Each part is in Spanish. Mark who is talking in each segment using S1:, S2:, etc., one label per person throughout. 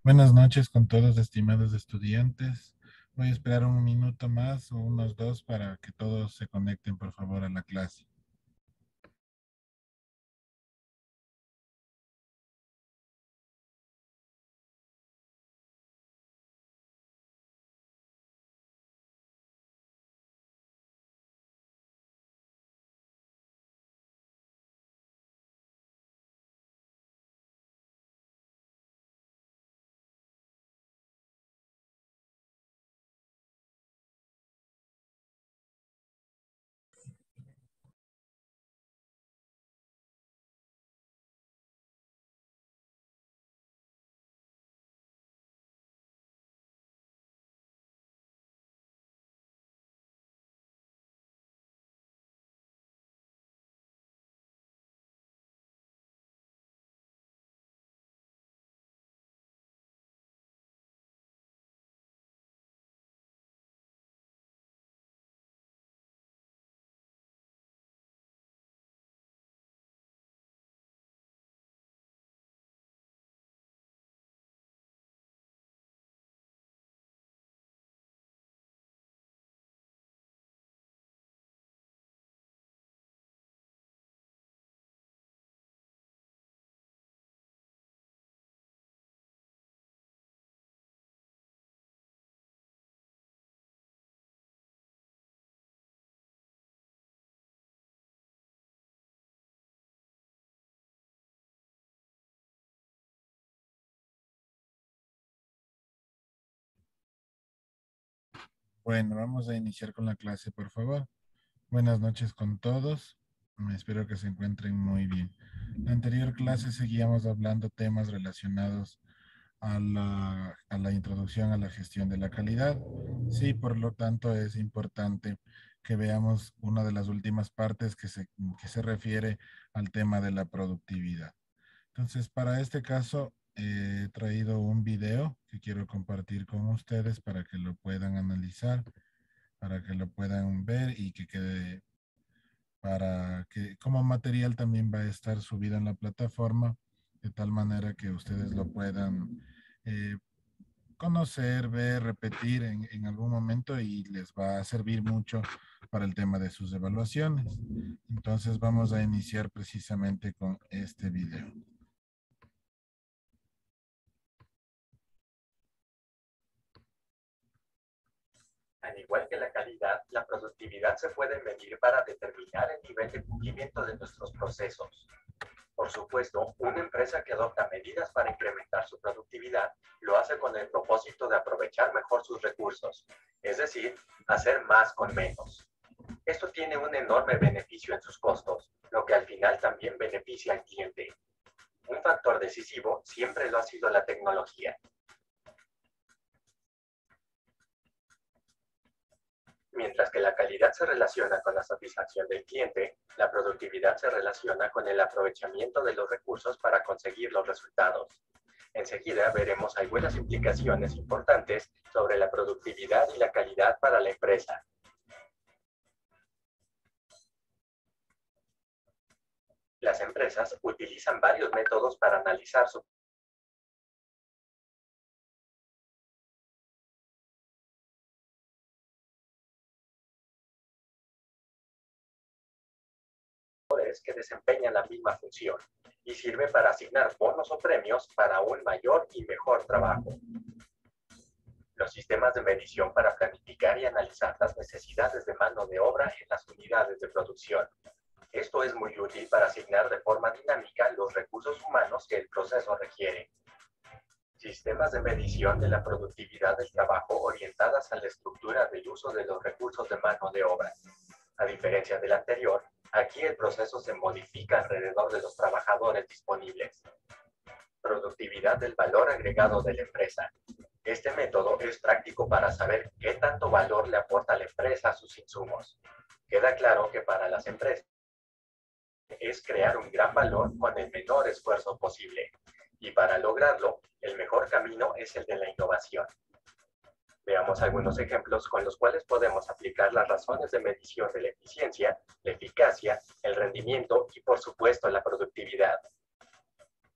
S1: Buenas noches con todos, estimados estudiantes. Voy a esperar un minuto más o unos dos para que todos se conecten, por favor, a la clase. Bueno, vamos a iniciar con la clase, por favor. Buenas noches con todos. Espero que se encuentren muy bien. La anterior clase seguíamos hablando temas relacionados a la introducción a la gestión de la calidad. Sí, por lo tanto es importante que veamos una de las últimas partes que se refiere al tema de la productividad. Entonces, para este caso, he traído un video que quiero compartir con ustedes para que lo puedan analizar, para que lo puedan ver y que quede para que como material también va a estar subido en la plataforma, de tal manera que ustedes lo puedan eh, conocer, ver, repetir en algún momento y les va a servir mucho para el tema de sus evaluaciones. Entonces vamos a iniciar precisamente con este video.
S2: Al igual que la calidad, la productividad se puede medir para determinar el nivel de cumplimiento de nuestros procesos. Por supuesto, una empresa que adopta medidas para incrementar su productividad lo hace con el propósito de aprovechar mejor sus recursos, es decir, hacer más con menos. Esto tiene un enorme beneficio en sus costos, lo que al final también beneficia al cliente. Un factor decisivo siempre lo ha sido la tecnología. Mientras que la calidad se relaciona con la satisfacción del cliente, la productividad se relaciona con el aprovechamiento de los recursos para conseguir los resultados. Enseguida veremos algunas implicaciones importantes sobre la productividad y la calidad para la empresa. Las empresas utilizan varios métodos para analizar sus trabajadores que desempeñan la misma función y sirve para asignar bonos o premios para un mayor y mejor trabajo. Los sistemas de medición para planificar y analizar las necesidades de mano de obra en las unidades de producción. Esto es muy útil para asignar de forma dinámica los recursos humanos que el proceso requiere. Sistemas de medición de la productividad del trabajo orientadas a la estructura del uso de los recursos de mano de obra. A diferencia del anterior, aquí el proceso se modifica alrededor de los trabajadores disponibles. Productividad del valor agregado de la empresa. Este método es práctico para saber qué tanto valor le aporta la empresa a sus insumos. Queda claro que para las empresas es crear un gran valor con el menor esfuerzo posible. Y para lograrlo, el mejor camino es el de la innovación. Veamos algunos ejemplos con los cuales podemos aplicar las razones de medición de la eficiencia, la eficacia, el rendimiento y por supuesto la productividad. En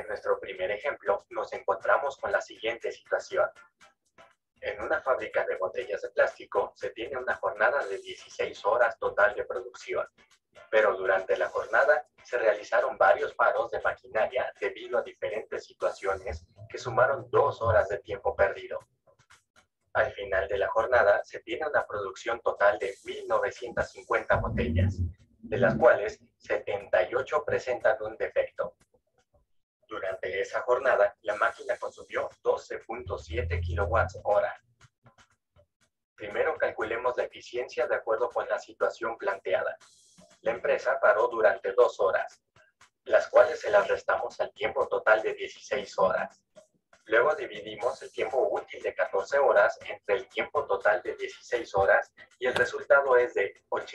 S2: nuestro primer ejemplo, nos encontramos con la siguiente situación. En una fábrica de botellas de plástico se tiene una jornada de 16 horas total de producción, pero durante la jornada se realizaron varios paros de maquinaria debido a diferentes situaciones que sumaron 2 horas de tiempo perdido. Al final de la jornada se tiene una producción total de 1.950 botellas, de las cuales 78 presentan un defecto. Durante esa jornada, la máquina consumió 12.7 kWh. Primero calculemos la eficiencia de acuerdo con la situación planteada. La empresa paró durante 2 horas, las cuales se las restamos al tiempo total de 16 horas. Luego dividimos el tiempo útil de 14 horas entre el tiempo total de 16 horas y el resultado es de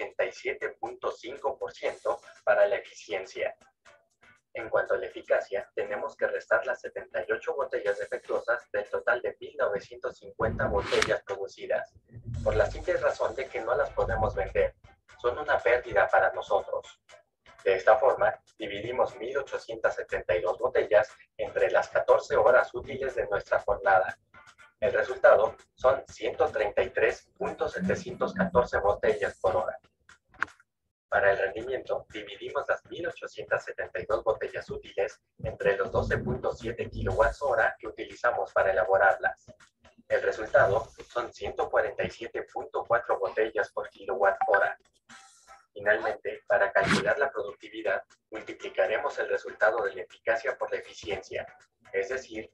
S2: 87.5% para la eficiencia. En cuanto a la eficacia, tenemos que restar las 78 botellas defectuosas del total de 1.950 botellas producidas, por la simple razón de que no las podemos vender. Son una pérdida para nosotros. De esta forma, dividimos 1.872 botellas entre las 14 horas útiles de nuestra jornada. El resultado son 133.714 botellas por hora. Para el rendimiento, dividimos las 1.872 botellas útiles entre los 12.7 kWh que utilizamos para elaborarlas. El resultado son 147.4 botellas por kWh. Finalmente, para calcular la productividad, multiplicaremos el resultado de la eficacia por la eficiencia, es decir,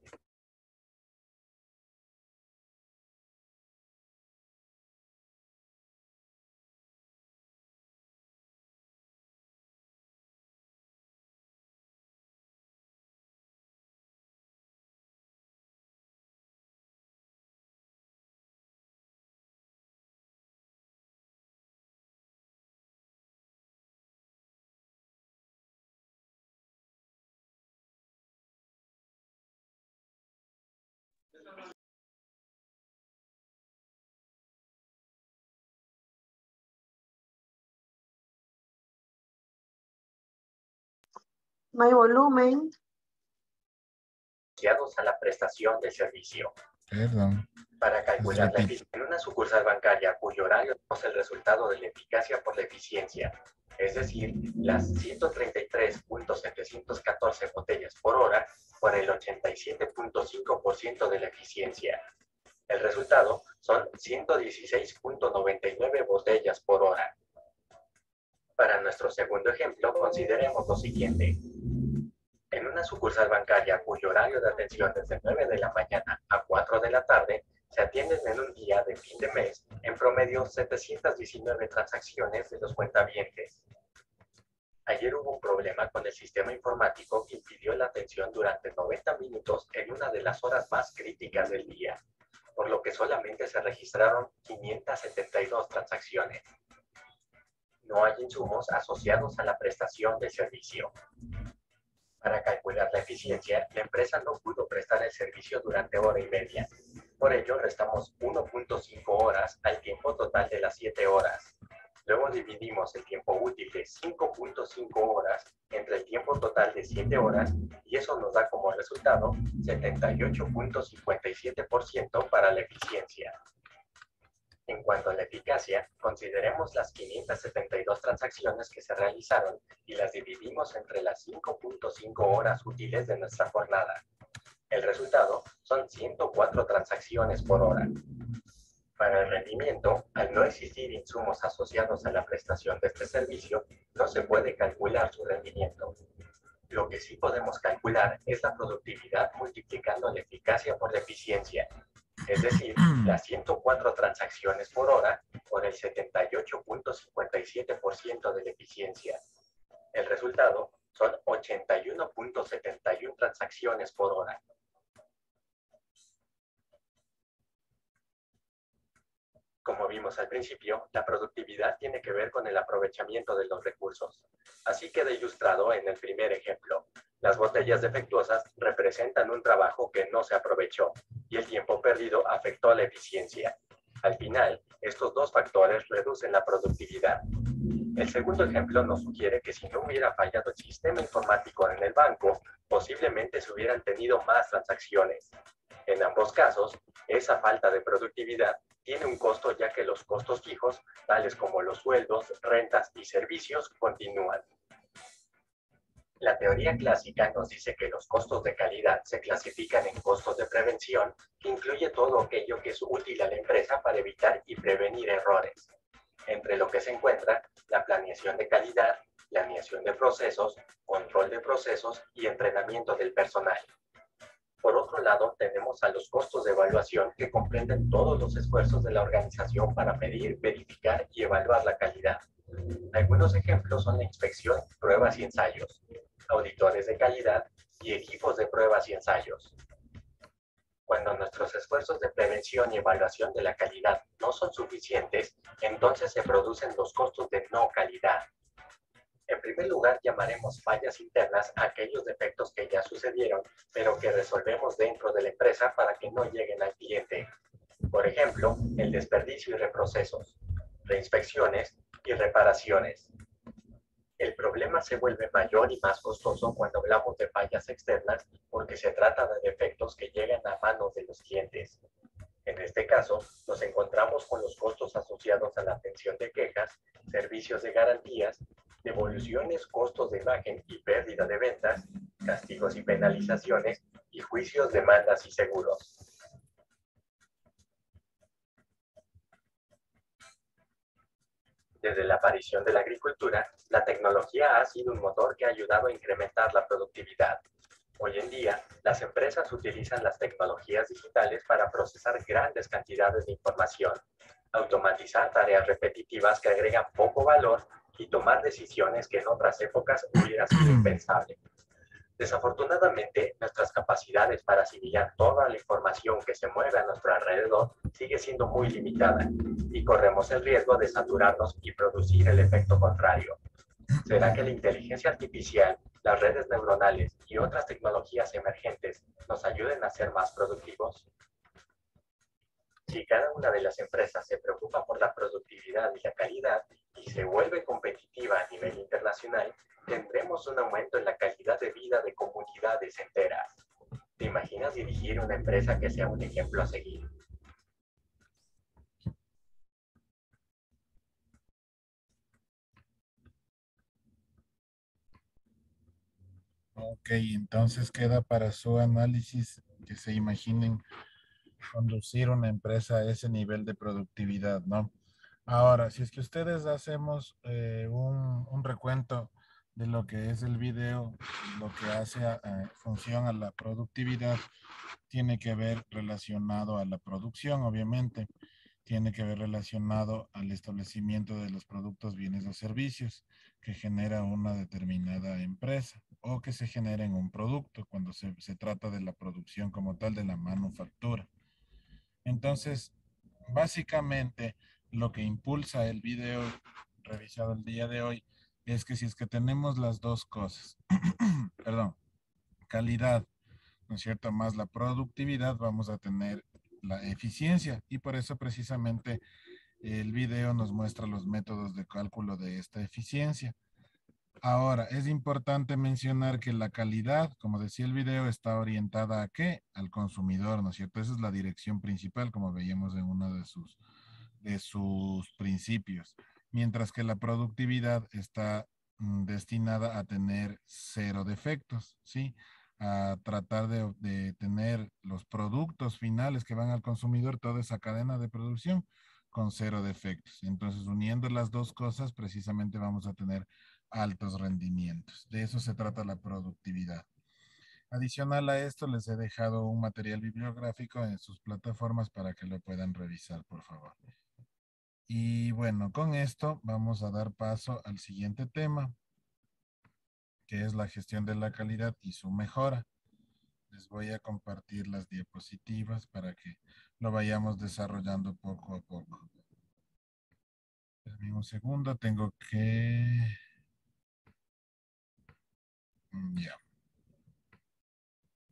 S3: No hay volumen.
S2: asociados a la prestación de servicio.
S1: Perdón.
S2: Para calcular la eficiencia en una sucursal bancaria cuyo horario es el resultado de la eficacia por la eficiencia, es decir, las 133.714 botellas por hora por el 87.5% de la eficiencia. El resultado son 116.99 botellas por hora. Para nuestro segundo ejemplo, consideremos lo siguiente. En una sucursal bancaria cuyo horario de atención es de 9 de la mañana a 4 de la tarde, se atienden en un día de fin de mes en promedio 719 transacciones de los cuentavientes. Ayer hubo un problema con el sistema informático que impidió la atención durante 90 minutos en una de las horas más críticas del día, por lo que solamente se registraron 572 transacciones. No hay insumos asociados a la prestación del servicio. Para calcular la eficiencia, la empresa no pudo prestar el servicio durante hora y media. Por ello, restamos 1.5 horas al tiempo total de las 7 horas. Luego dividimos el tiempo útil de 5.5 horas entre el tiempo total de 7 horas y eso nos da como resultado 78.57% para la eficiencia. En cuanto a la eficacia, consideremos las 572 transacciones que se realizaron y las dividimos entre las 5.5 horas útiles de nuestra jornada. El resultado son 104 transacciones por hora. Para el rendimiento, al no existir insumos asociados a la prestación de este servicio, no se puede calcular su rendimiento. Lo que sí podemos calcular es la productividad multiplicando la eficacia por la eficiencia. Es decir, las 104 transacciones por hora por el 78.57% de la eficiencia. El resultado son 81.71 transacciones por hora. Como vimos al principio, la productividad tiene que ver con el aprovechamiento de los recursos. Así queda ilustrado en el primer ejemplo. Las botellas defectuosas representan un trabajo que no se aprovechó y el tiempo perdido afectó a la eficiencia. Al final, estos dos factores reducen la productividad. El segundo ejemplo nos sugiere que si no hubiera fallado el sistema informático en el banco, posiblemente se hubieran tenido más transacciones. En ambos casos, esa falta de productividad tiene un costo, ya que los costos fijos, tales como los sueldos, rentas y servicios, continúan. La teoría clásica nos dice que los costos de calidad se clasifican en costos de prevención, que incluye todo aquello que es útil a la empresa para evitar y prevenir errores, entre lo que se encuentra la planeación de calidad, planeación de procesos, control de procesos y entrenamiento del personal. Por otro lado, tenemos a los costos de evaluación, que comprenden todos los esfuerzos de la organización para medir, verificar y evaluar la calidad. Algunos ejemplos son la inspección, pruebas y ensayos, auditores de calidad y equipos de pruebas y ensayos. Cuando nuestros esfuerzos de prevención y evaluación de la calidad no son suficientes, entonces se producen los costos de no calidad. En primer lugar, llamaremos fallas internas a aquellos defectos que ya sucedieron, pero que resolvemos dentro de la empresa para que no lleguen al cliente. Por ejemplo, el desperdicio y reprocesos, reinspecciones y reparaciones. El problema se vuelve mayor y más costoso cuando hablamos de fallas externas, porque se trata de defectos que llegan a manos de los clientes. En este caso, nos encontramos con los costos asociados a la atención de quejas, servicios de garantías, devoluciones, costos de imagen y pérdida de ventas, castigos y penalizaciones, y juicios, demandas y seguros. Desde la aparición de la agricultura, la tecnología ha sido un motor que ha ayudado a incrementar la productividad. Hoy en día, las empresas utilizan las tecnologías digitales para procesar grandes cantidades de información, automatizar tareas repetitivas que agregan poco valor y tomar decisiones que en otras épocas hubiera sido impensable. Desafortunadamente, nuestras capacidades para asimilar toda la información que se mueve a nuestro alrededor sigue siendo muy limitada, y corremos el riesgo de saturarnos y producir el efecto contrario. ¿Será que la inteligencia artificial, las redes neuronales y otras tecnologías emergentes nos ayuden a ser más productivos? Si cada una de las empresas se preocupa por la productividad y la calidad y se vuelve competitiva a nivel internacional, tendremos un aumento en la calidad de vida de comunidades enteras. ¿Te imaginas dirigir una empresa que sea un ejemplo a seguir?
S1: Ok, entonces queda para su análisis que se imaginen conducir una empresa a ese nivel de productividad, ¿no? Ahora, si es que ustedes hacemos un recuento de lo que es el video, lo que hace función a la productividad, tiene que ver relacionado a la producción, obviamente, tiene que ver relacionado al establecimiento de los productos, bienes o servicios que genera una determinada empresa o que se genera en un producto cuando se trata de la producción como tal, de la manufactura. Entonces, básicamente, lo que impulsa el video revisado el día de hoy es que si es que tenemos las dos cosas, perdón, calidad, ¿no es cierto?, más la productividad, vamos a tener la eficiencia y por eso precisamente el video nos muestra los métodos de cálculo de esta eficiencia. Ahora, es importante mencionar que la calidad, como decía el video, está orientada ¿a qué? Al consumidor, ¿no es cierto? Esa es la dirección principal, como veíamos en uno de sus principios. Mientras que la productividad está destinada a tener cero defectos, ¿sí? A tratar de tener los productos finales que van al consumidor, toda esa cadena de producción con cero defectos. Entonces, uniendo las dos cosas, precisamente vamos a tener altos rendimientos. De eso se trata la productividad. Adicional a esto, les he dejado un material bibliográfico en sus plataformas para que lo puedan revisar, por favor. Y bueno, con esto vamos a dar paso al siguiente tema, que es la gestión de la calidad y su mejora. Les voy a compartir las diapositivas para que lo vayamos desarrollando poco a poco. Espérenme un segundo, tengo que... Ya.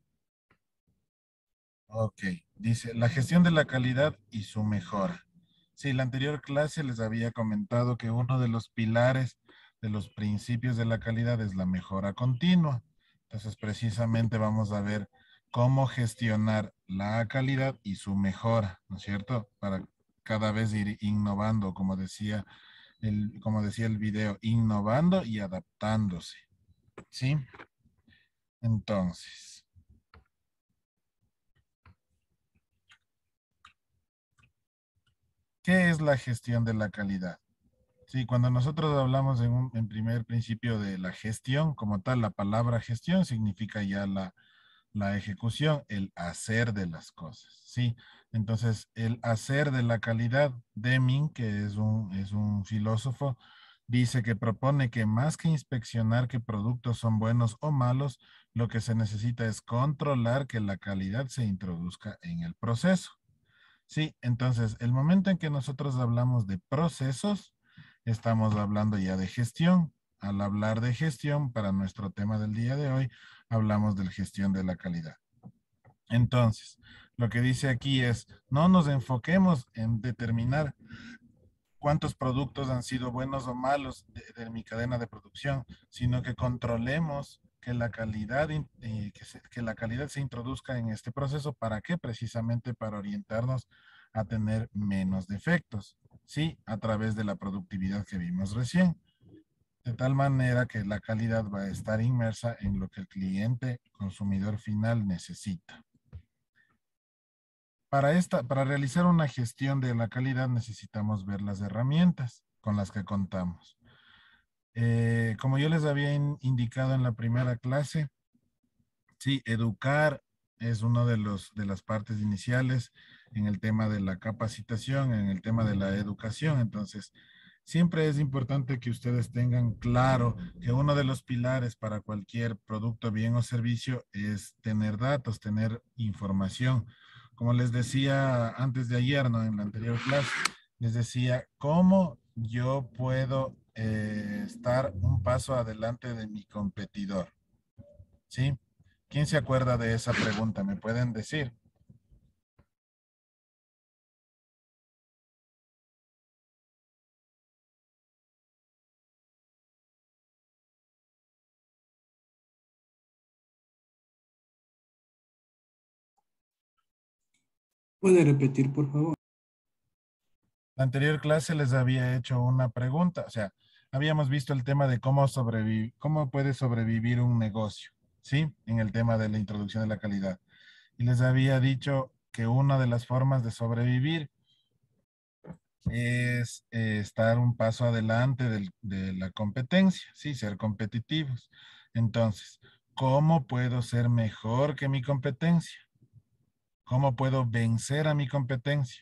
S1: Ok, dice, la gestión de la calidad y su mejora. Sí, la anterior clase les había comentado que uno de los pilares de los principios de la calidad es la mejora continua. Entonces, precisamente vamos a ver cómo gestionar la calidad y su mejora, ¿no es cierto? Para cada vez ir innovando, como decía el video, innovando y adaptándose, ¿sí? Entonces, ¿qué es la gestión de la calidad? Sí, cuando nosotros hablamos en primer principio de la gestión, como tal, la palabra gestión significa ya la ejecución, el hacer de las cosas, ¿sí? Entonces, el hacer de la calidad, Deming, que es un filósofo, dice que propone que más que inspeccionar qué productos son buenos o malos, lo que se necesita es controlar que la calidad se introduzca en el proceso. Sí, entonces, el momento en que nosotros hablamos de procesos, estamos hablando ya de gestión. Al hablar de gestión, para nuestro tema del día de hoy, hablamos de gestión de la calidad. Entonces, lo que dice aquí es, no nos enfoquemos en determinar cuántos productos han sido buenos o malos de mi cadena de producción, sino que controlemos que la calidad, que la calidad se introduzca en este proceso. ¿Para qué? Precisamente para orientarnos a tener menos defectos, ¿sí? A través de la productividad que vimos recién. De tal manera que la calidad va a estar inmersa en lo que el cliente consumidor final necesita. Para realizar una gestión de la calidad necesitamos ver las herramientas con las que contamos. Como yo les había indicado en la primera clase, sí, educar es uno de las partes iniciales en el tema de la capacitación, en el tema de la educación. Entonces, siempre es importante que ustedes tengan claro que uno de los pilares para cualquier producto, bien o servicio es tener datos, tener información. Como les decía antes de ayer, ¿no? En la anterior clase, les decía, ¿cómo yo puedo estar un paso adelante de mi competidor? ¿Sí? ¿Quién se acuerda de esa pregunta? ¿Me pueden decir?
S4: ¿Puede repetir, por favor?
S1: La anterior clase les había hecho una pregunta, o sea, habíamos visto el tema de cómo puede sobrevivir un negocio, ¿sí? En el tema de la introducción de la calidad. Y les había dicho que una de las formas de sobrevivir es estar un paso adelante de la competencia, ¿sí? Ser competitivos. Entonces, ¿cómo puedo ser mejor que mi competencia? ¿Cómo puedo vencer a mi competencia?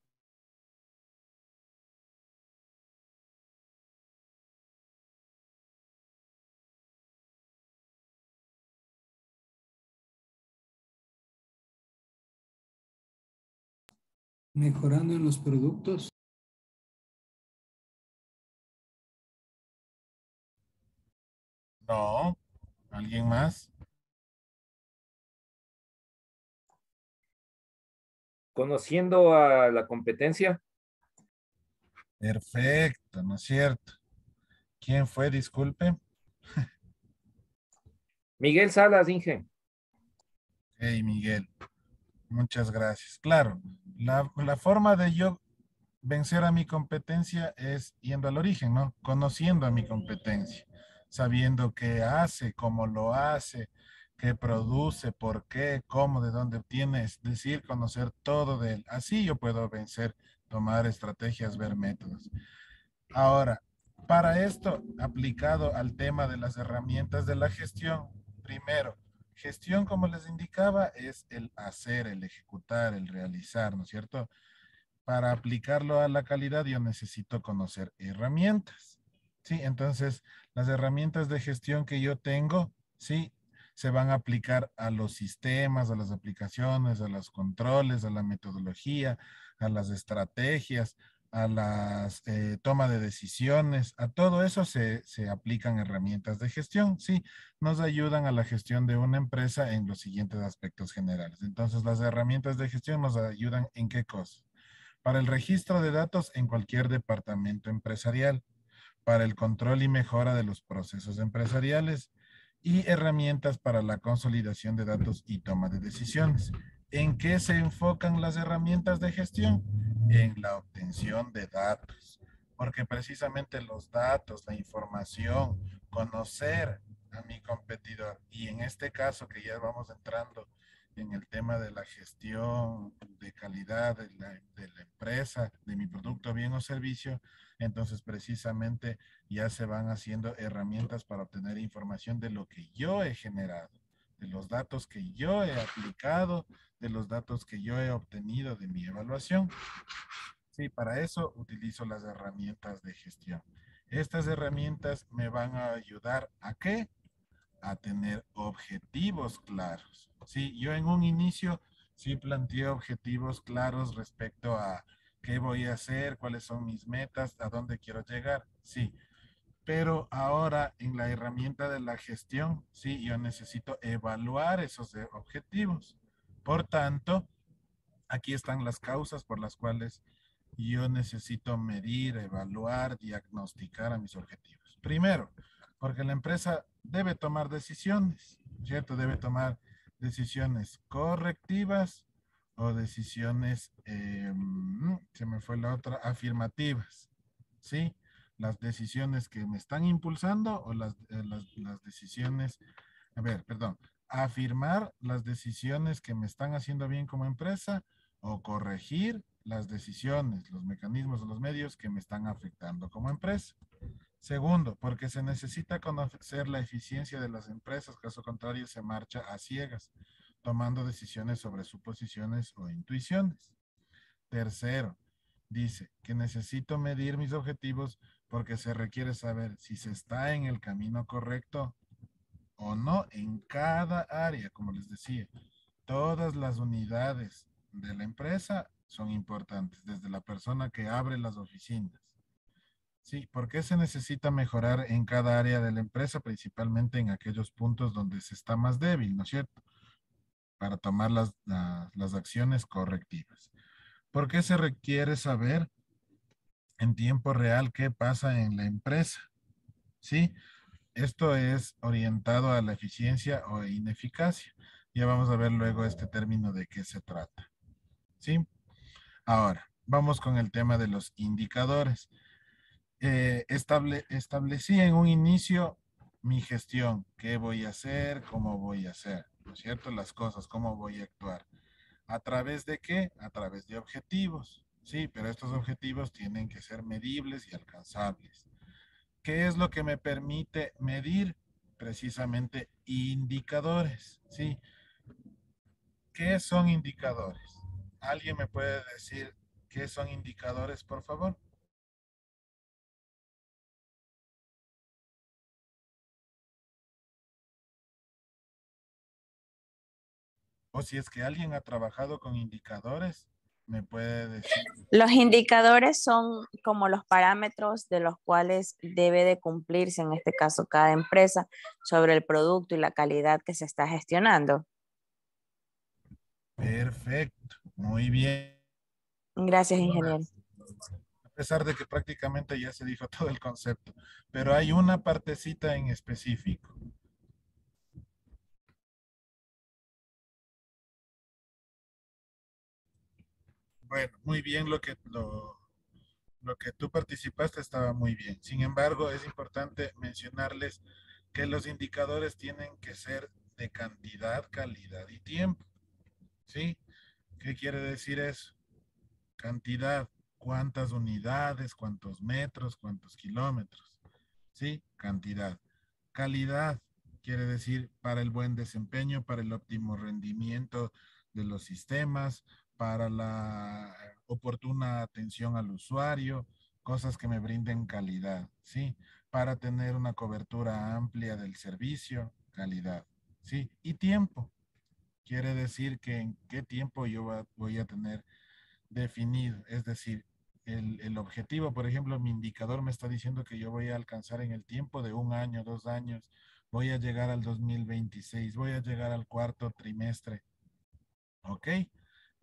S4: Mejorando en los productos.
S1: No. ¿Alguien más?
S5: Conociendo a la competencia,
S1: Perfecto, ¿no es cierto? ¿Quién fue? Disculpe.
S5: Miguel Salas, Inge.
S1: Hey, Miguel, muchas gracias. Claro, la forma de yo vencer a mi competencia es yendo al origen, ¿no? Conociendo a mi competencia, sabiendo qué hace, cómo lo hace, qué produce, por qué, cómo, de dónde obtiene, es decir, conocer todo de él. Así yo puedo vencer, tomar estrategias, ver métodos. Ahora, para esto, aplicado al tema de las herramientas de la gestión, primero, gestión, como les indicaba, es el hacer, el ejecutar, el realizar, ¿no es cierto? Para aplicarlo a la calidad, yo necesito conocer herramientas. Sí, entonces las herramientas de gestión que yo tengo, sí, se van a aplicar a los sistemas, a las aplicaciones, a los controles, a la metodología, a las estrategias, a las toma de decisiones, a todo eso se aplican herramientas de gestión, sí, nos ayudan a la gestión de una empresa en los siguientes aspectos generales. Entonces, las herramientas de gestión nos ayudan en qué cosas. para el registro de datos en cualquier departamento empresarial, para el control y mejora de los procesos empresariales y herramientas para la consolidación de datos y toma de decisiones. ¿En qué se enfocan las herramientas de gestión? En la obtención de datos, porque precisamente los datos, la información, conocer a mi competidor, y en este caso que ya vamos entrando en el tema de la gestión de calidad de la empresa, de mi producto, bien o servicio, entonces precisamente ya se van haciendo herramientas para obtener información de lo que yo he generado, de los datos que yo he aplicado, de los datos que yo he obtenido de mi evaluación. Sí, para eso utilizo las herramientas de gestión. Estas herramientas me van a ayudar ¿a qué? A tener objetivos claros. Sí, yo en un inicio sí planteé objetivos claros respecto a qué voy a hacer, cuáles son mis metas, a dónde quiero llegar. Sí, pero ahora en la herramienta de la gestión, sí, yo necesito evaluar esos objetivos. Por tanto, aquí están las causas por las cuales yo necesito medir, evaluar, diagnosticar a mis objetivos. Primero, porque la empresa debe tomar decisiones, ¿cierto? Debe tomar decisiones correctivas o decisiones, se me fue la otra, afirmativas, ¿sí? Las decisiones que me están impulsando o las decisiones, a ver, perdón, afirmar las decisiones que me están haciendo bien como empresa o corregir las decisiones, los mecanismos o los medios que me están afectando como empresa. Segundo, porque se necesita conocer la eficiencia de las empresas, caso contrario se marcha a ciegas, tomando decisiones sobre suposiciones o intuiciones. Tercero, dice que necesito medir mis objetivos porque se requiere saber si se está en el camino correcto o no en cada área, como les decía. Todas las unidades de la empresa son importantes, desde la persona que abre las oficinas. Sí, ¿por qué se necesita mejorar en cada área de la empresa, principalmente en aquellos puntos donde se está más débil, ¿no es cierto? Para tomar las acciones correctivas. ¿Por qué se requiere saber en tiempo real qué pasa en la empresa? ¿Sí? Esto es orientado a la eficiencia o ineficacia. Ya vamos a ver luego este término de qué se trata. ¿Sí? Ahora, vamos con el tema de los indicadores. Establecí en un inicio mi gestión, qué voy a hacer, cómo voy a hacer, ¿no es cierto? Las cosas, cómo voy a actuar. ¿A través de qué? A través de objetivos. Sí, pero estos objetivos tienen que ser medibles y alcanzables. ¿Qué es lo que me permite medir? Precisamente indicadores, ¿sí? ¿Qué son indicadores? ¿Alguien me puede decir qué son indicadores, por favor? O si es que alguien ha trabajado con indicadores, me puede decir.
S6: Los indicadores son como los parámetros de los cuales debe de cumplirse, en este caso, cada empresa sobre el producto y la calidad que se está gestionando.
S1: Perfecto, muy bien.
S6: Gracias, ingeniero.
S1: A pesar de que prácticamente ya se dijo todo el concepto, pero hay una partecita en específico. Bueno, muy bien lo que tú participaste estaba muy bien. Sin embargo, es importante mencionarles que los indicadores tienen que ser de cantidad, calidad y tiempo. ¿Sí? ¿Qué quiere decir eso? Cantidad, cuántas unidades, cuántos metros, cuántos kilómetros. ¿Sí? Cantidad. Calidad quiere decir para el buen desempeño, para el óptimo rendimiento de los sistemas, para la oportuna atención al usuario, cosas que me brinden calidad, ¿sí? Para tener una cobertura amplia del servicio, calidad, ¿sí? Y tiempo. Quiere decir que en qué tiempo yo voy a tener definido, es decir, el objetivo, por ejemplo, mi indicador me está diciendo que yo voy a alcanzar en el tiempo de 1 año, 2 años, voy a llegar al 2026, voy a llegar al cuarto trimestre, ¿ok?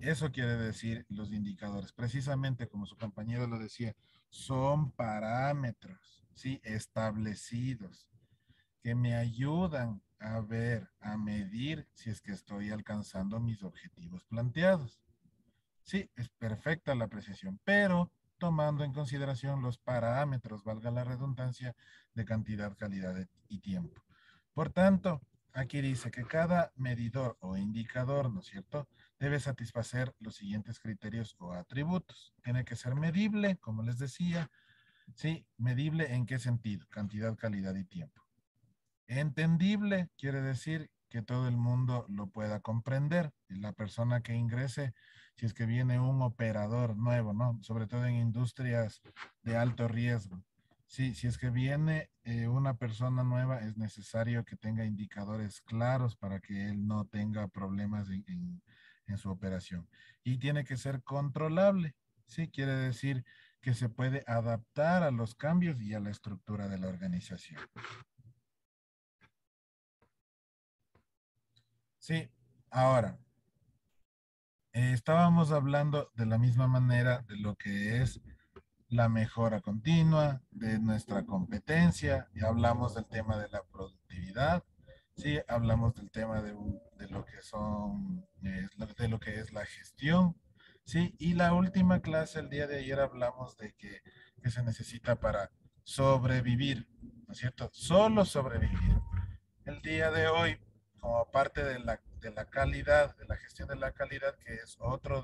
S1: Eso quiere decir los indicadores. Precisamente como su compañero lo decía, son parámetros, ¿sí? Establecidos que me ayudan a ver, a medir si es que estoy alcanzando mis objetivos planteados. Sí, es perfecta la apreciación, pero tomando en consideración los parámetros, valga la redundancia, de cantidad, calidad y tiempo. Por tanto, aquí dice que cada medidor o indicador, ¿no es cierto?, debe satisfacer los siguientes criterios o atributos. Tiene que ser medible, como les decía. Sí, medible ¿en qué sentido? Cantidad, calidad y tiempo. Entendible quiere decir que todo el mundo lo pueda comprender. Y la persona que ingrese, si es que viene un operador nuevo, ¿no? Sobre todo en industrias de alto riesgo. Sí, si es que viene una persona nueva, es necesario que tenga indicadores claros para que él no tenga problemas en su operación. Y tiene que ser controlable. Sí, quiere decir que se puede adaptar a los cambios y a la estructura de la organización. Sí, ahora, estábamos hablando de la misma manera de lo que es la mejora continua, de nuestra competencia, y hablamos del tema de la productividad, sí, hablamos del tema de lo que son, de lo que es la gestión, sí, y la última clase el día de ayer hablamos de que se necesita para sobrevivir, ¿no es cierto? Solo sobrevivir. El día de hoy, como parte de la calidad, de la gestión de la calidad, que es otro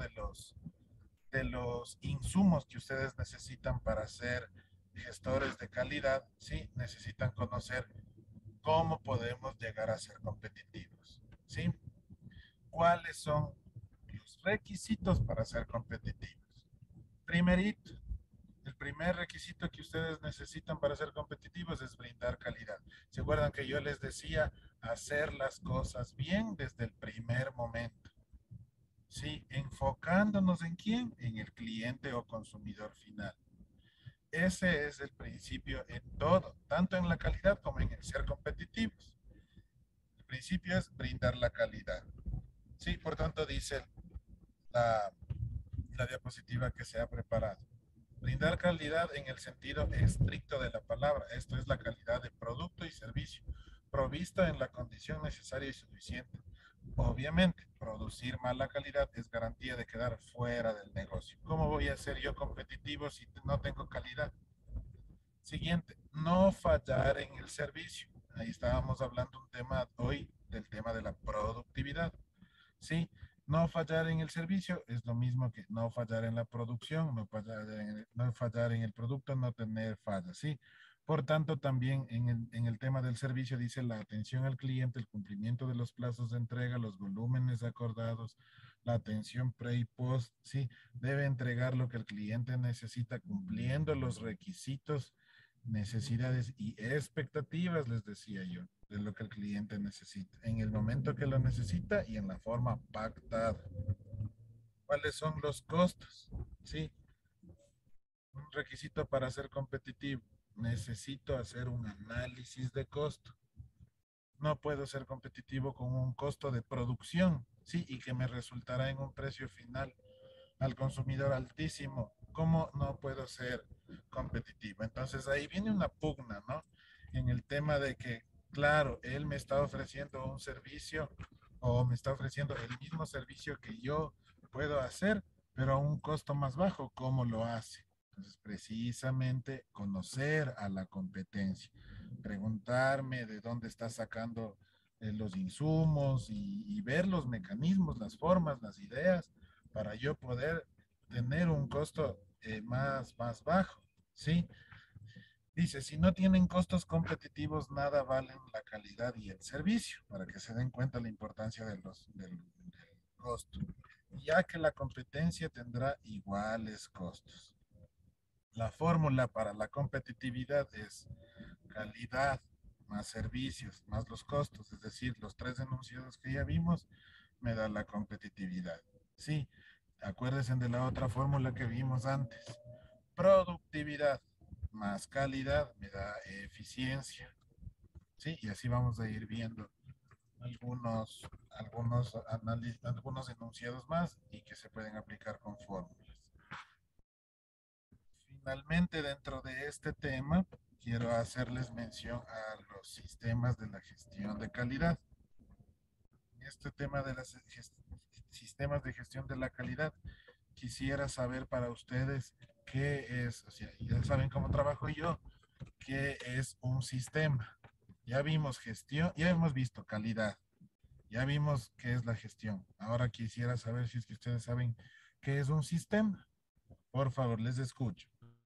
S1: de los insumos que ustedes necesitan para ser gestores de calidad, sí, necesitan conocer cómo podemos llegar a ser competitivos, ¿sí? ¿Cuáles son los requisitos para ser competitivos? Primerito, el primer requisito que ustedes necesitan para ser competitivos es brindar calidad. ¿Se acuerdan que yo les decía hacer las cosas bien desde el primer momento? Sí, enfocándonos en quién, en el cliente o consumidor final. Ese es el principio en todo, tanto en la calidad como en el ser competitivos. El principio es brindar la calidad. Sí, por tanto dice la, la diapositiva que se ha preparado. Brindar calidad en el sentido estricto de la palabra. Esto es la calidad de producto y servicio, provista en la condición necesaria y suficiente. Obviamente, producir mala calidad es garantía de quedar fuera del negocio. ¿Cómo voy a ser yo competitivo si no tengo calidad? Siguiente, no fallar en el servicio. Ahí estábamos hablando un tema hoy del tema de la productividad. Sí, no fallar en el servicio es lo mismo que no fallar en la producción, no fallar en el producto, no tener fallas, ¿sí? Por tanto, también en el tema del servicio dice la atención al cliente, el cumplimiento de los plazos de entrega, los volúmenes acordados, la atención pre y post, ¿sí? Debe entregar lo que el cliente necesita cumpliendo los requisitos, necesidades y expectativas, les decía yo, de lo que el cliente necesita, en el momento que lo necesita y en la forma pactada. ¿Cuáles son los costos? Sí, un requisito para ser competitivo. Necesito hacer un análisis de costo. No puedo ser competitivo con un costo de producción, sí, y que me resultará en un precio final al consumidor altísimo. ¿Cómo no puedo ser competitivo? Entonces ahí viene una pugna, ¿no? En el tema de que, claro, él me está ofreciendo un servicio o me está ofreciendo el mismo servicio que yo puedo hacer, pero a un costo más bajo. ¿Cómo lo hace? Entonces, precisamente conocer a la competencia, preguntarme de dónde está sacando los insumos y ver los mecanismos, las formas, las ideas para yo poder tener un costo más bajo, ¿sí? Dice, si no tienen costos competitivos, nada valen la calidad y el servicio, para que se den cuenta la importancia del costo, ya que la competencia tendrá iguales costos. La fórmula para la competitividad es calidad más servicios más los costos, es decir, los tres enunciados que ya vimos, me da la competitividad. Sí, acuérdense de la otra fórmula que vimos antes. Productividad más calidad me da eficiencia. Sí, y así vamos a ir viendo algunos enunciados más y que se pueden aplicar con fórmulas. Finalmente, dentro de este tema, quiero hacerles mención a los sistemas de la gestión de calidad. Este tema de los sistemas de gestión de la calidad, quisiera saber para ustedes qué es, o sea, ya saben cómo trabajo yo, qué es un sistema. Ya vimos gestión, ya hemos visto calidad, ya vimos qué es la gestión. Ahora quisiera saber si es que ustedes saben qué es un sistema. Por favor, les escucho.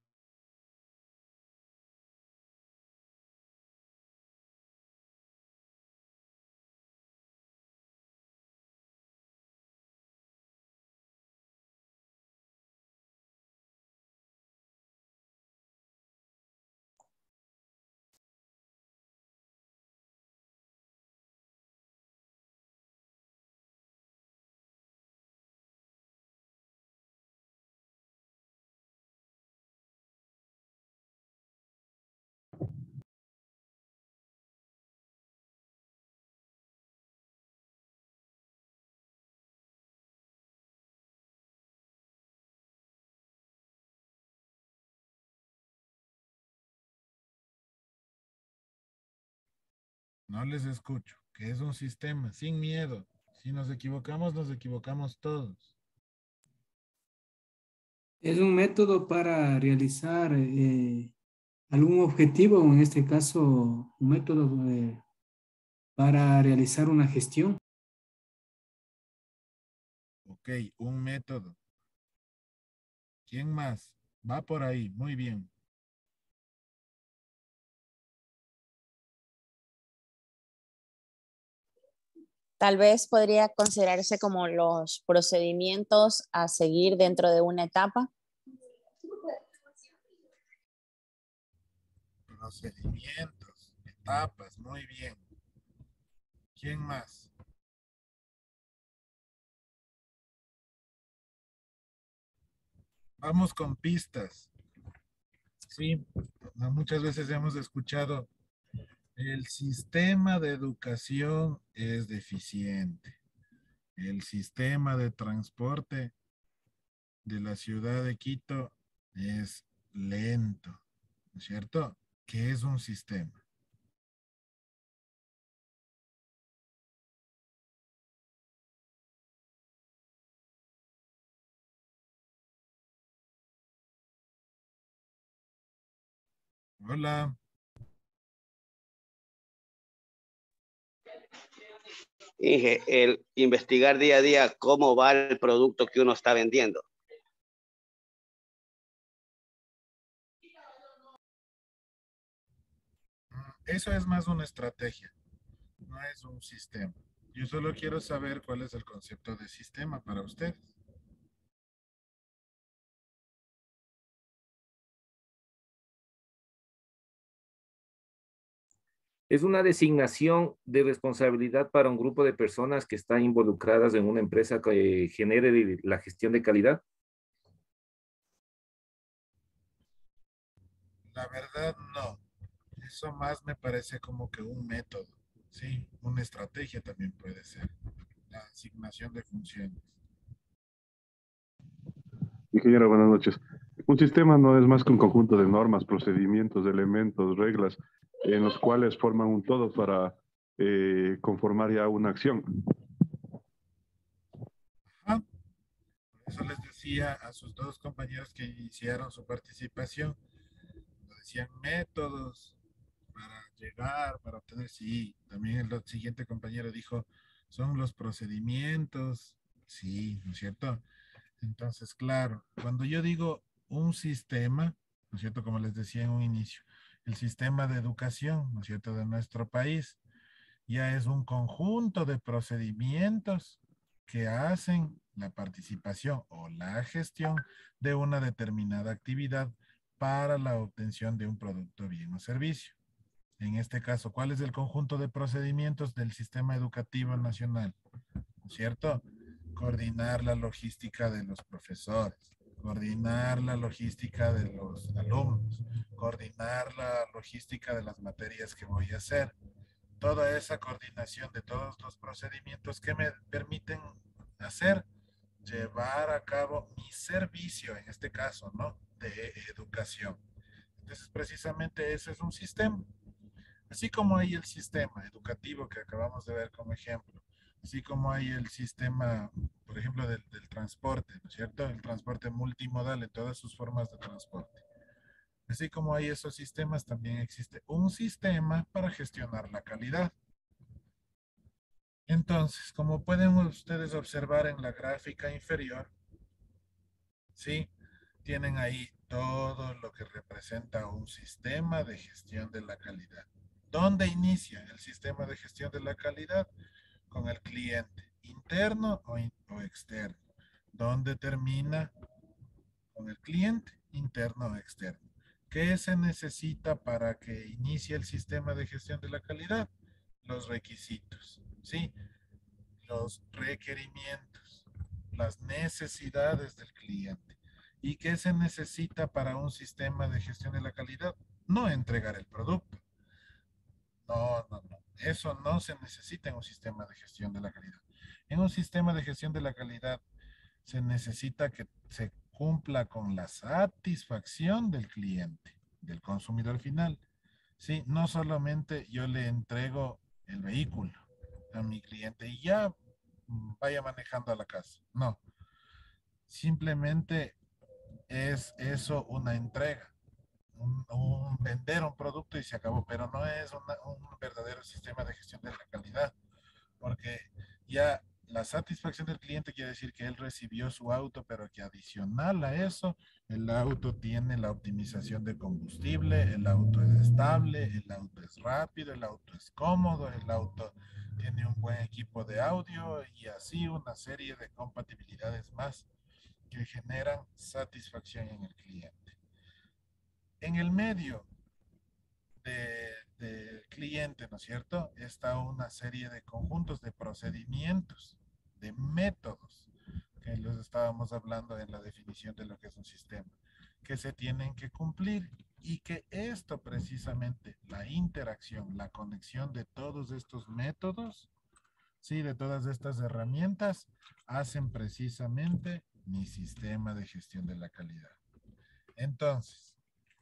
S1: No les escucho. ¿Qué es un sistema? Sin miedo. Si nos equivocamos todos.
S4: Es un método para realizar algún objetivo, o en este caso, un método para realizar una gestión.
S1: Ok, un método. ¿Quién más? Va por ahí. Muy bien.
S6: Tal vez podría considerarse como los procedimientos a seguir dentro de una etapa.
S1: Procedimientos, etapas. Muy bien. ¿Quién más? Vamos con pistas. Sí, muchas veces hemos escuchado, el sistema de educación es deficiente. El sistema de transporte de la ciudad de Quito es lento, ¿no es cierto? ¿Qué es un sistema? Hola.
S7: Inge, el investigar día a día cómo va el producto que uno está vendiendo.
S1: Eso es más una estrategia, no es un sistema. Yo solo quiero saber cuál es el concepto de sistema para ustedes.
S5: Es una designación de responsabilidad para un grupo de personas que están involucradas en una empresa que genere la gestión de calidad.
S1: La verdad, no. Eso más me parece como que un método. Sí, una estrategia también puede ser. La asignación de funciones.
S8: Ingeniero, buenas noches. Un sistema no es más que un conjunto de normas, procedimientos, elementos, reglas, en los cuales forman un todo para conformar ya una acción.
S1: Ajá. Por eso les decía a sus dos compañeros que iniciaron su participación, cuando decían métodos para llegar, para obtener, sí, también el siguiente compañero dijo, son los procedimientos, sí, ¿no es cierto? Entonces, claro, cuando yo digo un sistema, ¿no es cierto? Como les decía en un inicio, el sistema de educación, ¿no es cierto?, de nuestro país, ya es un conjunto de procedimientos que hacen la participación o la gestión de una determinada actividad para la obtención de un producto, bien o servicio. En este caso, ¿cuál es el conjunto de procedimientos del sistema educativo nacional? ¿No es cierto? Coordinar la logística de los profesores, coordinar la logística de los alumnos, coordinar la logística de las materias que voy a hacer. toda esa coordinación de todos los procedimientos que me permiten hacer, llevar a cabo mi servicio, en este caso, ¿no? De educación. Entonces, precisamente ese es un sistema. Así como hay el sistema educativo que acabamos de ver como ejemplo, así como hay el sistema, por ejemplo, del transporte, ¿no es cierto? El transporte multimodal en todas sus formas de transporte. Así como hay esos sistemas, también existe un sistema para gestionar la calidad. Entonces, como pueden ustedes observar en la gráfica inferior, ¿sí? Tienen ahí todo lo que representa un sistema de gestión de la calidad. ¿Dónde inicia el sistema de gestión de la calidad? Con el cliente, interno o externo. ¿Dónde termina? Con el cliente, interno o externo. ¿Qué se necesita para que inicie el sistema de gestión de la calidad? Los requisitos, ¿sí? Los requerimientos, las necesidades del cliente. ¿Y qué se necesita para un sistema de gestión de la calidad? No entregar el producto. No, no, no. Eso no se necesita en un sistema de gestión de la calidad. En un sistema de gestión de la calidad se necesita que se cumpla con la satisfacción del cliente, del consumidor final. Sí, no solamente yo le entrego el vehículo a mi cliente y ya vaya manejando a la casa. No, simplemente es eso una entrega, vender un producto y se acabó, pero no es un verdadero sistema de gestión de la calidad, porque ya la satisfacción del cliente quiere decir que él recibió su auto, pero que adicional a eso, el auto tiene la optimización de combustible, el auto es estable, el auto es rápido, el auto es cómodo, el auto tiene un buen equipo de audio y así una serie de compatibilidades más que generan satisfacción en el cliente. En el medio del cliente, ¿no es cierto? Está una serie de conjuntos de procedimientos, de métodos, que los estábamos hablando en la definición de lo que es un sistema, que se tienen que cumplir y que esto precisamente, la interacción, la conexión de todos estos métodos, sí, de todas estas herramientas, hacen precisamente mi sistema de gestión de la calidad. Entonces,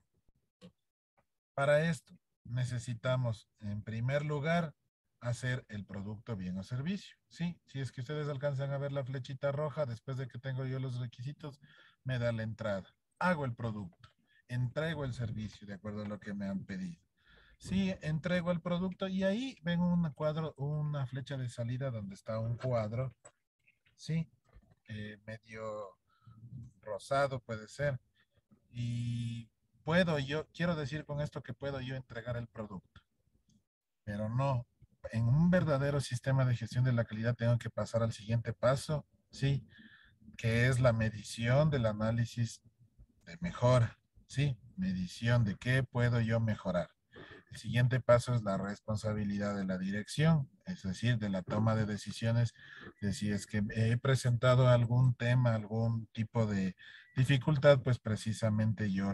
S1: para esto necesitamos, en primer lugar, hacer el producto bien o servicio. Sí, si es que ustedes alcanzan a ver la flechita roja, después de que tengo yo los requisitos, me da la entrada. Hago el producto, entrego el servicio de acuerdo a lo que me han pedido. Sí, entrego el producto y ahí ven un cuadro, una flecha de salida donde está un cuadro, sí, medio rosado puede ser. Y quiero decir con esto que puedo yo entregar el producto, pero no. En un verdadero sistema de gestión de la calidad tengo que pasar al siguiente paso, sí, que es la medición del análisis de mejora, sí, medición de qué puedo yo mejorar. El siguiente paso es la responsabilidad de la dirección, es decir, de la toma de decisiones, de si es que he presentado algún tema, algún tipo de dificultad, pues precisamente yo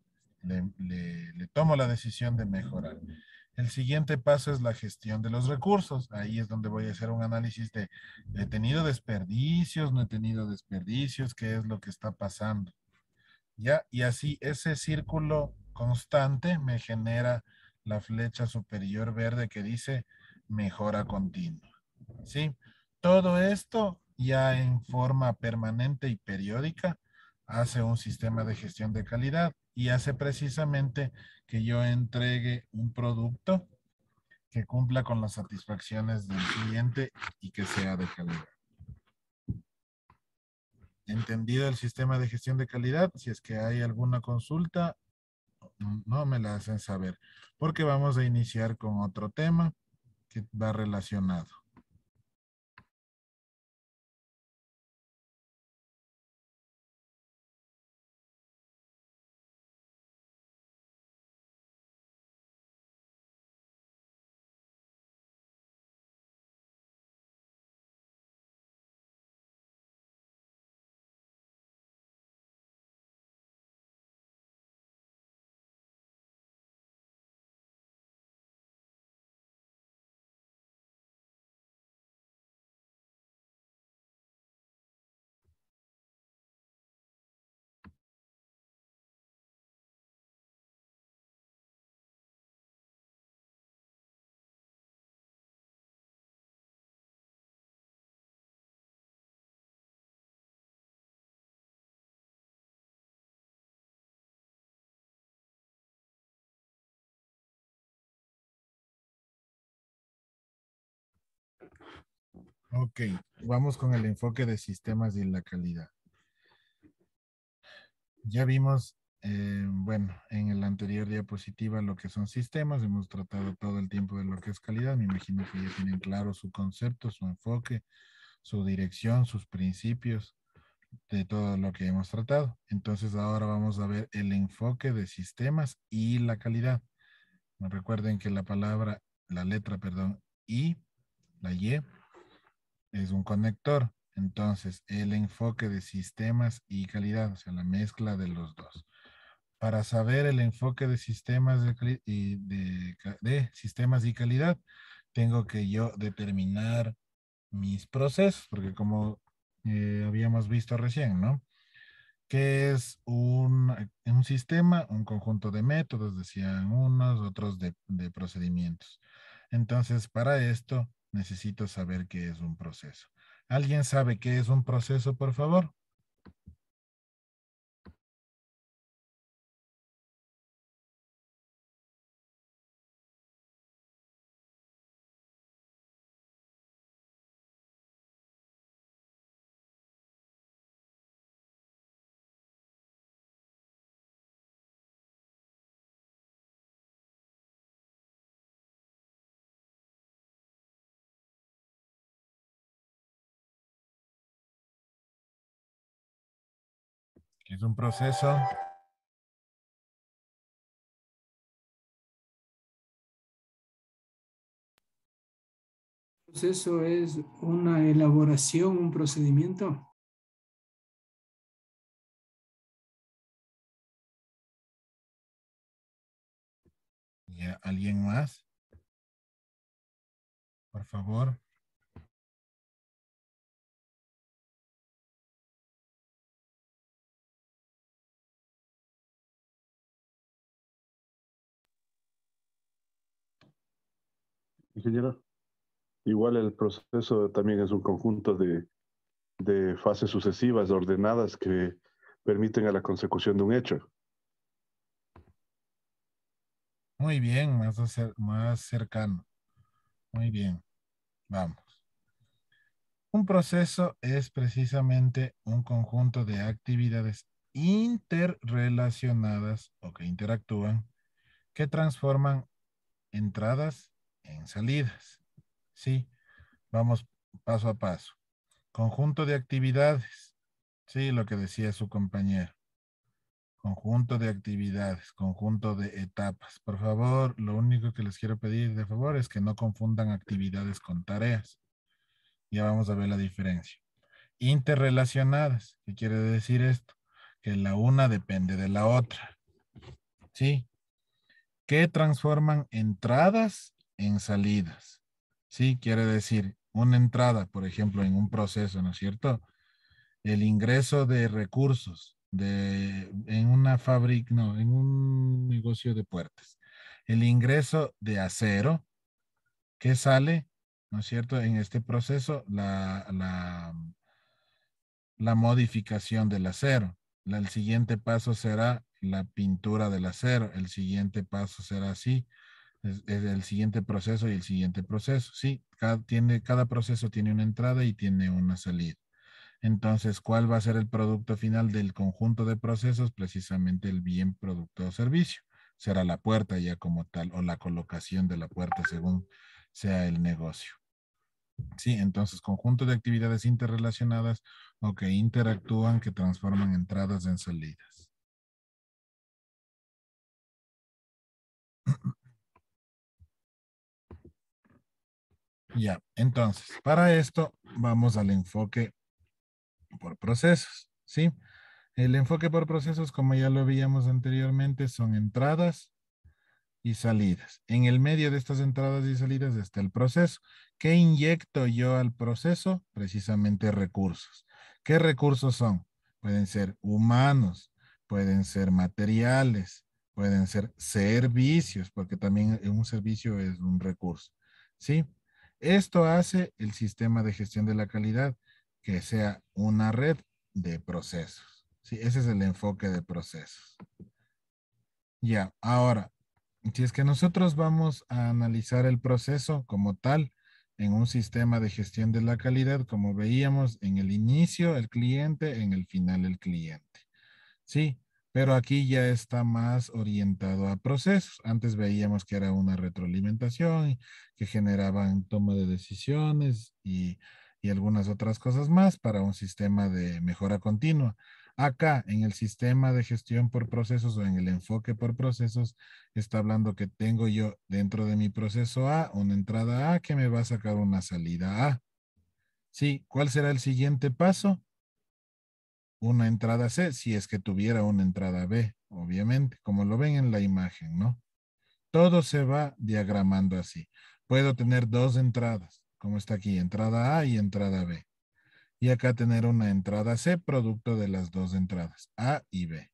S1: le tomo la decisión de mejorar. El siguiente paso es la gestión de los recursos. Ahí es donde voy a hacer un análisis de, ¿he tenido desperdicios? ¿No he tenido desperdicios? ¿Qué es lo que está pasando? ¿Ya? Y así ese círculo constante me genera la flecha superior verde que dice mejora continua. ¿Sí? Todo esto ya en forma permanente y periódica hace un sistema de gestión de calidad y hace precisamente que yo entregue un producto que cumpla con las satisfacciones del cliente y que sea de calidad. Entendido el sistema de gestión de calidad, si es que hay alguna consulta, no me la hacen saber, porque vamos a iniciar con otro tema que va relacionado. Ok, vamos con el enfoque de sistemas y la calidad. Ya vimos, bueno, en la anterior diapositiva lo que son sistemas. Hemos tratado todo el tiempo de lo que es calidad. Me imagino que ya tienen claro su concepto, su enfoque, su dirección, sus principios, de todo lo que hemos tratado. Entonces ahora vamos a ver el enfoque de sistemas y la calidad. Recuerden que la palabra, la letra, perdón, y, la Y, es un conector. Entonces, el enfoque de sistemas y calidad, o sea, la mezcla de los dos. Para saber el enfoque de sistemas de sistemas y calidad, tengo que yo determinar mis procesos, porque como habíamos visto recién, ¿no? Que es un sistema, un conjunto de métodos, decían unos, otros de procedimientos. Entonces, para esto necesito saber qué es un proceso. ¿Alguien sabe qué es un proceso, por favor? ¿Qué es un proceso?
S4: Proceso es una elaboración, un procedimiento.
S1: Ya, ¿alguien más? Por favor.
S8: Ingeniero, igual el proceso también es un conjunto de fases sucesivas ordenadas que permiten a la consecución de un hecho.
S1: Muy bien, más cercano. Muy bien, vamos. Un proceso es precisamente un conjunto de actividades interrelacionadas o que interactúan, que transforman entradas en salidas. Sí, vamos paso a paso. Conjunto de actividades. Sí, lo que decía su compañero. Conjunto de actividades, conjunto de etapas. Por favor, lo único que les quiero pedir de favor es que no confundan actividades con tareas. Ya vamos a ver la diferencia. Interrelacionadas. ¿Qué quiere decir esto? Que la una depende de la otra. ¿Sí? Que transforman entradas en salidas. ¿Sí? Quiere decir una entrada, por ejemplo, en un proceso, ¿no es cierto? El ingreso de recursos en una fábrica, no, en un negocio de puertas. El ingreso de acero que sale, ¿no es cierto? En este proceso, la modificación del acero. El siguiente paso será la pintura del acero. El siguiente paso será así. Es el siguiente proceso y el siguiente proceso. Sí, cada proceso tiene una entrada y tiene una salida. Entonces, ¿cuál va a ser el producto final del conjunto de procesos? Precisamente el bien, producto o servicio. Será la puerta ya como tal o la colocación de la puerta según sea el negocio. Sí, entonces conjunto de actividades interrelacionadas o que interactúan, que transforman entradas en salidas. Ya, entonces, para esto vamos al enfoque por procesos, ¿sí? El enfoque por procesos, como ya lo veíamos anteriormente, son entradas y salidas. En el medio de estas entradas y salidas está el proceso. ¿Qué inyecto yo al proceso? Precisamente recursos. ¿Qué recursos son? Pueden ser humanos, pueden ser materiales, pueden ser servicios, porque también un servicio es un recurso. ¿Sí? Esto hace el sistema de gestión de la calidad, que sea una red de procesos. Sí, ese es el enfoque de procesos. Ya, ahora, si es que nosotros vamos a analizar el proceso como tal, en un sistema de gestión de la calidad, como veíamos en el inicio el cliente, en el final el cliente. Sí, pero aquí ya está más orientado a procesos. Antes veíamos que era una retroalimentación que generaban toma de decisiones y algunas otras cosas más para un sistema de mejora continua. Acá, en el sistema de gestión por procesos o en el enfoque por procesos, está hablando que tengo yo dentro de mi proceso A una entrada A que me va a sacar una salida A. Sí, ¿cuál será el siguiente paso? Una entrada C, si es que tuviera una entrada B, obviamente, como lo ven en la imagen, ¿no? Todo se va diagramando así. Puedo tener dos entradas, como está aquí, entrada A y entrada B. Y acá tener una entrada C, producto de las dos entradas, A y B.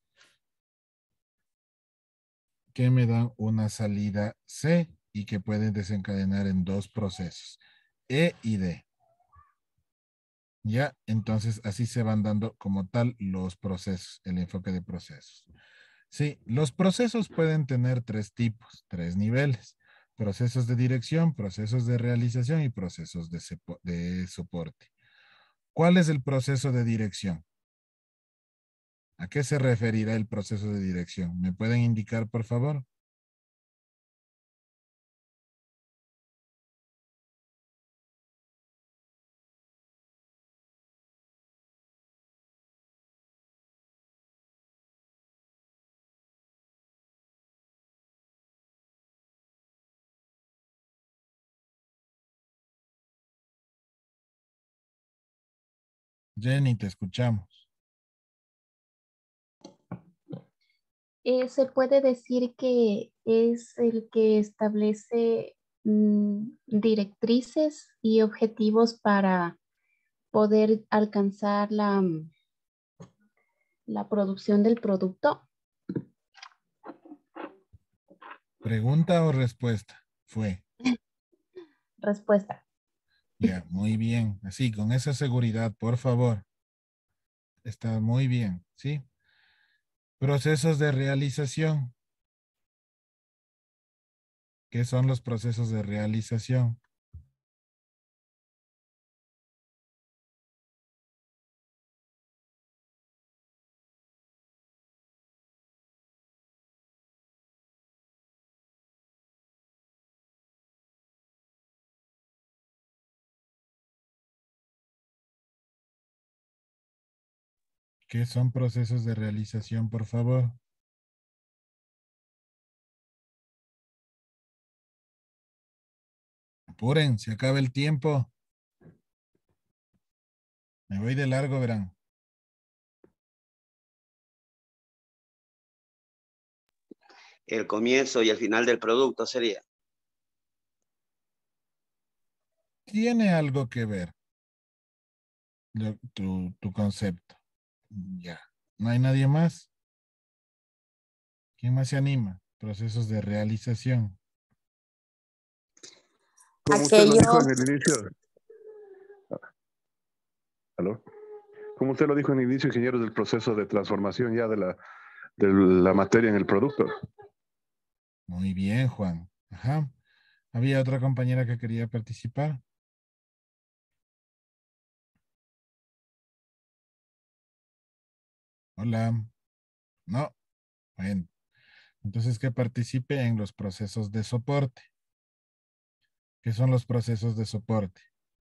S1: Que me dan una salida C y que pueden desencadenar en dos procesos, E y D. Ya, entonces así se van dando como tal los procesos, el enfoque de procesos. Sí, los procesos pueden tener tres tipos, tres niveles. Procesos de dirección, procesos de realización y procesos de soporte. ¿Cuál es el proceso de dirección? ¿A qué se referirá el proceso de dirección? ¿Me pueden indicar, por favor? Jenny, te escuchamos.
S9: Se puede decir que es el que establece directrices y objetivos para poder alcanzar la producción del producto.
S1: ¿Pregunta o respuesta? Fue.
S9: Respuesta.
S1: Ya, muy bien. Así, con esa seguridad, por favor. Está muy bien, ¿sí? Procesos de realización. ¿Qué son los procesos de realización? ¿Qué son procesos de realización, por favor? Apuren, se acaba el tiempo. Me voy de largo, verán.
S7: El comienzo y el final del producto sería.
S1: Tiene algo que ver tu concepto. Ya. ¿No hay nadie más? ¿Quién más se anima? Procesos de realización.
S8: Como usted lo dijo en
S6: Aquellos,
S8: el inicio, ¿aló? Como usted lo dijo en el inicio, ingeniero, del proceso de transformación ya de la materia en el producto.
S1: Muy bien, Juan. Ajá. ¿Había otra compañera que quería participar? Hola. No. Bueno. Entonces que participe en los procesos de soporte. ¿Qué son los procesos de soporte?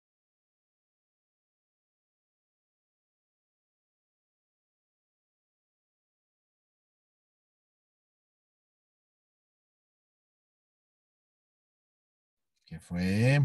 S1: ¿Qué fue?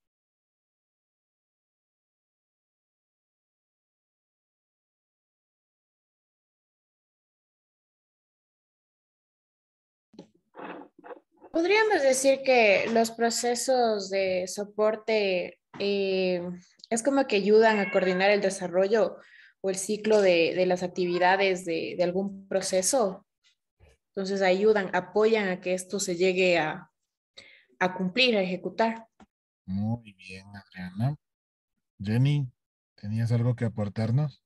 S10: Podríamos decir que los procesos de soporte es como que ayudan a coordinar el desarrollo o el ciclo de las actividades de algún proceso. Entonces ayudan, apoyan a que esto se llegue a cumplir, a ejecutar.
S1: Muy bien, Adriana. Jenny, ¿tenías algo que aportarnos?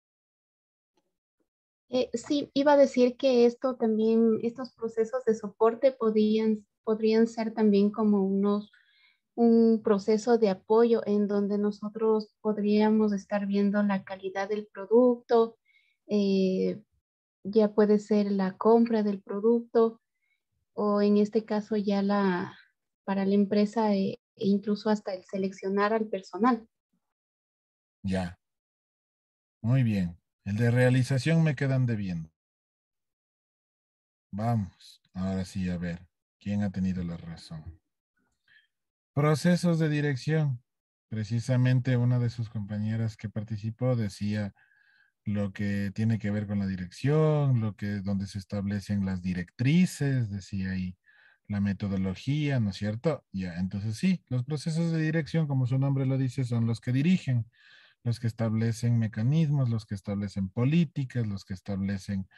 S9: Sí, iba a decir que esto también, estos procesos de soporte podrían ser también como unos un proceso de apoyo en donde nosotros podríamos estar viendo la calidad del producto, ya puede ser la compra del producto o en este caso ya para la empresa e incluso hasta el seleccionar al personal.
S1: Ya, muy bien. El de realización me quedan debiendo. Vamos, ahora sí, a ver, ¿quién ha tenido la razón? Procesos de dirección. Precisamente una de sus compañeras que participó decía lo que tiene que ver con la dirección, donde se establecen las directrices, decía ahí la metodología, ¿no es cierto? Ya, entonces sí, los procesos de dirección, como su nombre lo dice, son los que dirigen, los que establecen mecanismos, los que establecen políticas, los que establecen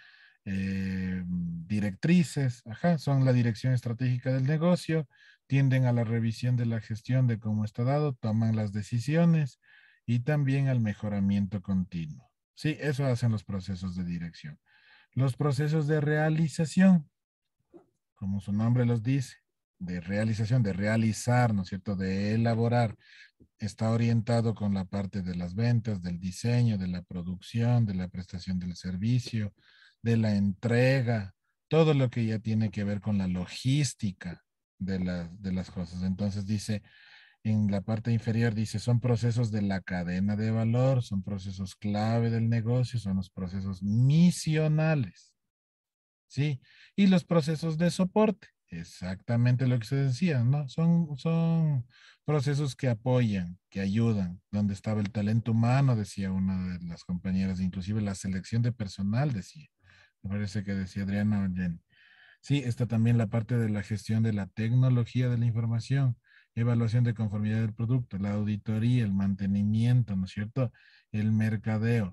S1: directrices, ajá, son la dirección estratégica del negocio, tienden a la revisión de la gestión de cómo está dado, toman las decisiones y también al mejoramiento continuo. Sí, eso hacen los procesos de dirección. Los procesos de realización, como su nombre los dice, de realización, de realizar, ¿no es cierto?, de elaborar, está orientado con la parte de las ventas, del diseño, de la producción, de la prestación del servicio, de la entrega, todo lo que ya tiene que ver con la logística de las cosas. Entonces dice, en la parte inferior dice, son procesos de la cadena de valor, son procesos clave del negocio, son los procesos misionales, ¿sí? Y los procesos de soporte, exactamente lo que se decía, ¿no? Son procesos que apoyan, que ayudan, donde estaba el talento humano, decía una de las compañeras, inclusive la selección de personal, decía. Me parece que decía Adriana o Jenny. Sí, está también la parte de la gestión de la tecnología de la información, evaluación de conformidad del producto, la auditoría, el mantenimiento, ¿no es cierto? El mercadeo.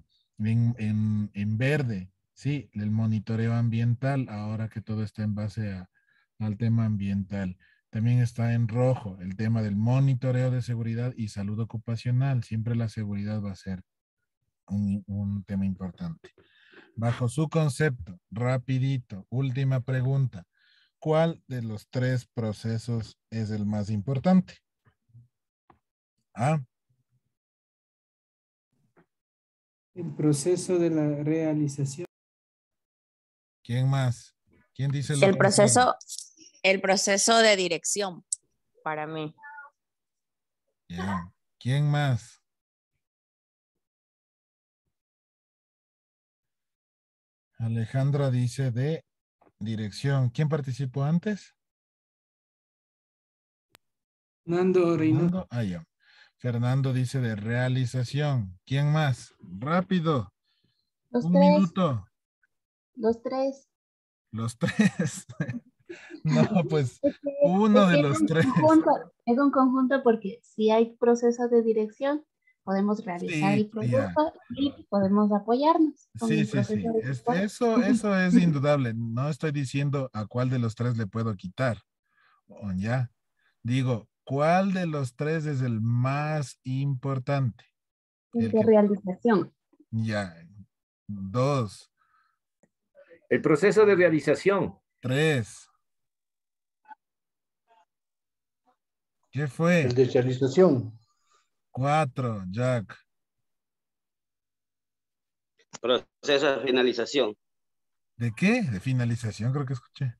S1: En verde, sí, el monitoreo ambiental, ahora que todo está en base al tema ambiental. También está en rojo el tema del monitoreo de seguridad y salud ocupacional. Siempre la seguridad va a ser un tema importante. Bajo su concepto, rapidito, última pregunta. ¿Cuál de los tres procesos es el más importante? Ah,
S4: El proceso de la realización.
S1: ¿quién más? ¿Quién dice lo
S6: El
S1: contrario?
S6: proceso de dirección, para mí.
S1: Ya. ¿Quién más? Alejandra dice de dirección. ¿Quién participó antes?
S4: Nando Reynoso.
S1: Fernando. Ah, ya. Fernando dice de realización. ¿Quién más? Rápido.
S9: Los
S1: Un
S9: tres,
S1: minuto.
S9: los tres.
S1: Los tres. No, pues
S9: Es que,
S1: uno
S9: es
S1: de
S9: que
S1: los tres.
S9: es un conjunto porque si hay proceso de dirección, podemos realizar
S1: Sí,
S9: el
S1: ya.
S9: producto y podemos apoyarnos con
S1: Sí,
S9: el
S1: sí,
S9: proceso
S1: sí.
S9: de soporte.
S1: Eso es indudable. No estoy diciendo a cuál de los tres le puedo quitar. O ya. Digo, ¿cuál de los tres es el más importante?
S9: El
S1: El
S9: de
S1: que
S9: realización.
S1: ya. Dos,
S5: El proceso de realización.
S1: tres. ¿Qué fue?
S11: El de realización.
S1: Cuatro, Jack.
S7: Proceso de finalización.
S1: ¿De qué? De finalización, creo que escuché.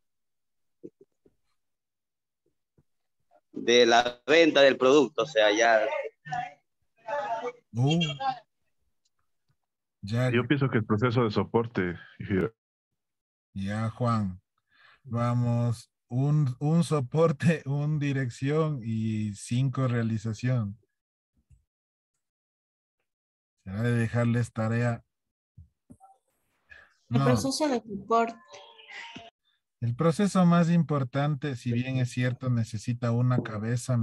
S7: De la venta del producto, o sea, ya.
S1: Jack.
S8: Yo pienso que el proceso de soporte,
S1: Ya, Juan. Vamos, un soporte, un dirección y 5 realización. Será de dejarles tarea.
S10: El
S1: No,
S10: proceso de soporte.
S1: el proceso más importante, si bien es cierto, necesita una cabeza,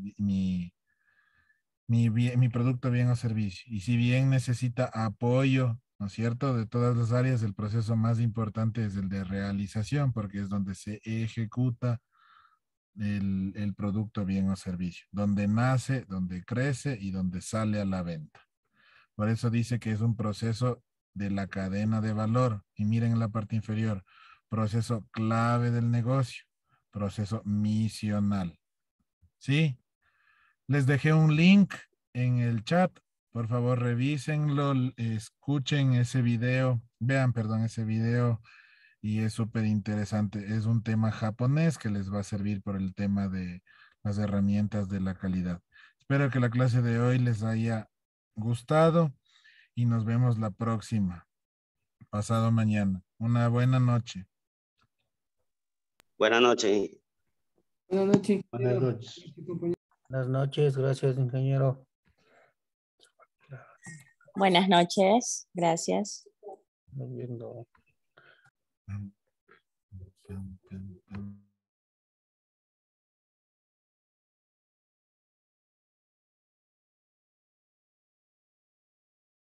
S1: mi producto, bien o servicio. Y si bien necesita apoyo, ¿no es cierto?, de todas las áreas, el proceso más importante es el de realización, porque es donde se ejecuta el producto, bien o servicio, donde nace, donde crece y donde sale a la venta. Por eso dice que es un proceso de la cadena de valor. Y miren en la parte inferior, proceso clave del negocio, proceso misional. ¿Sí? Les dejé un link en el chat. Por favor, revísenlo, escuchen ese video, vean, perdón, ese video y es súper interesante. Es un tema japonés que les va a servir por el tema de las herramientas de la calidad. Espero que la clase de hoy les haya gustado y nos vemos la próxima, pasado mañana. Una buena noche.
S7: Buenas noches.
S4: Buenas noches.
S11: Buenas noches. Buenas noches, gracias, ingeniero.
S6: Buenas noches, gracias.
S11: Nos viendo.